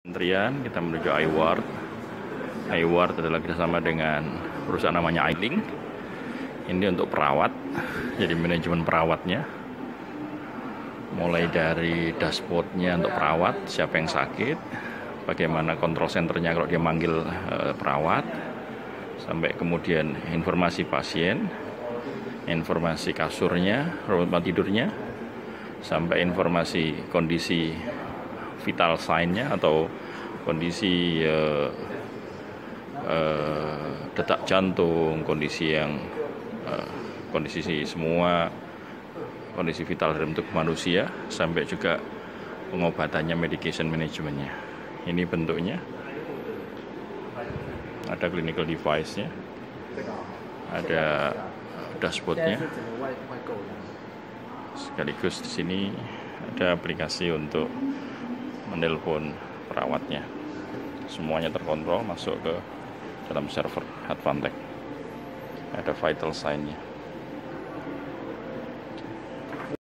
Kementerian, kita menuju iWard. iWard adalah kerjasama dengan perusahaan namanya iLink. Ini untuk perawat, jadi manajemen perawatnya. Mulai dari dashboardnya untuk perawat, siapa yang sakit, bagaimana kontrol centernya kalau dia manggil perawat, sampai kemudian informasi pasien, informasi kasurnya, tempat tidurnya, sampai informasi kondisi vital sign-nya atau kondisi detak jantung, kondisi semua kondisi vital dalam tubuh manusia, sampai juga pengobatannya, medication managementnya. Ini bentuknya, ada clinical device-nya, ada dashboardnya, sekaligus di sini ada aplikasi untuk menelpon perawatnya. Semuanya terkontrol masuk ke dalam server Advantech. Ada vital sign-nya.